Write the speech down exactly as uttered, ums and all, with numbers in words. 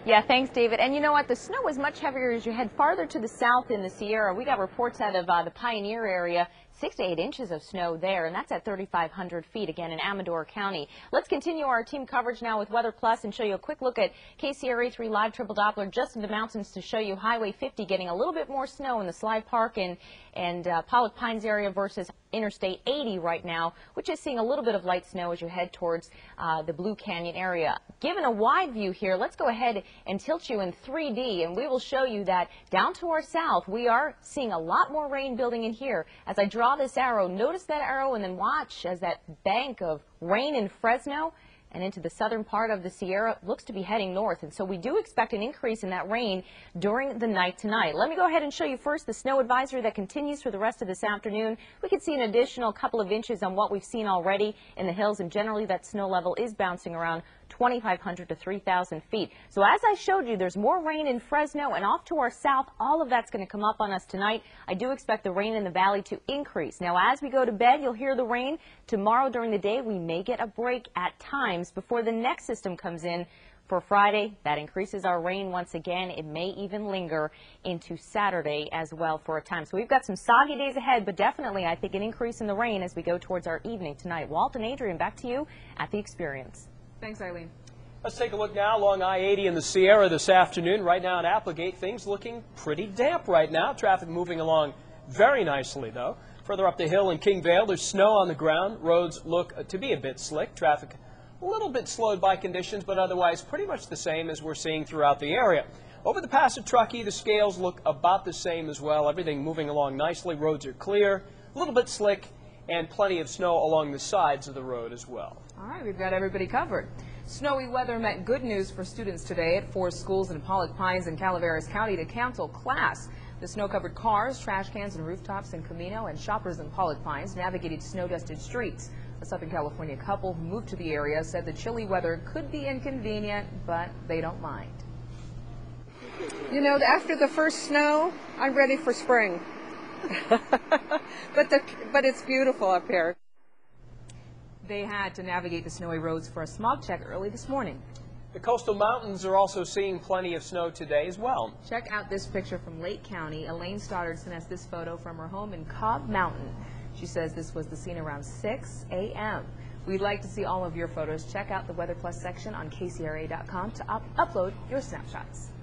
Yeah, thanks, David. And you know what? The snow is much heavier as you head farther to the south in the Sierra. We got reports out of uh, the Pioneer area, six to eight inches of snow there, and that's at thirty-five hundred feet, again, in Amador County. Let's continue our team coverage now with Weather Plus and show you a quick look at K C R A three Live Triple Doppler just in the mountains to show you Highway fifty getting a little bit more snow in the Sly Park and, and uh, Pollock Pines area versus Interstate eighty right now, which is seeing a little bit of light snow as you head towards uh, the Blue Canyon area. Given a wide view here, let's go ahead and tilt you in three D, and we will show you that down to our south, we are seeing a lot more rain building in here. As I draw this arrow, notice that arrow and then watch as that bank of rain in Fresno and into the southern part of the Sierra looks to be heading north, and so we do expect an increase in that rain during the night tonight. Let me go ahead and show you first the snow advisory that continues for the rest of this afternoon. We could see an additional couple of inches on what we've seen already in the hills, and generally that snow level is bouncing around twenty-five hundred to three thousand feet. So as I showed you, there's more rain in Fresno and off to our south. All of that's going to come up on us tonight. I do expect the rain in the valley to increase. Now, as we go to bed, you'll hear the rain. Tomorrow during the day, we may get a break at times before the next system comes in. For Friday, that increases our rain once again. It may even linger into Saturday as well for a time. So we've got some soggy days ahead, but definitely I think an increase in the rain as we go towards our evening tonight. Walt and Adrian, back to you at the Experience. Thanks, Eileen. Let's take a look now along I eighty in the Sierra this afternoon. Right now in Applegate, things looking pretty damp right now. Traffic moving along very nicely, though. Further up the hill in King Vale, there's snow on the ground. Roads look to be a bit slick. Traffic a little bit slowed by conditions, but otherwise pretty much the same as we're seeing throughout the area. Over the pass of Truckee, the scales look about the same as well. Everything moving along nicely. Roads are clear, a little bit slick, and plenty of snow along the sides of the road as well. All right, we've got everybody covered. Snowy weather meant good news for students today at four schools in Pollock Pines and Calaveras County to cancel class. The snow-covered cars, trash cans, and rooftops in Camino and shoppers in Pollock Pines navigated snow-dusted streets. A Southern California couple who moved to the area said the chilly weather could be inconvenient, but they don't mind. You know, after the first snow, I'm ready for spring. but, the, but it's beautiful up here. They had to navigate the snowy roads for a smog check early this morning. The coastal mountains are also seeing plenty of snow today as well. Check out this picture from Lake County. Elaine Stoddard sent us this photo from her home in Cobb Mountain. She says this was the scene around six A M We'd like to see all of your photos. Check out the Weather Plus section on K C R A dot com to up upload your snapshots.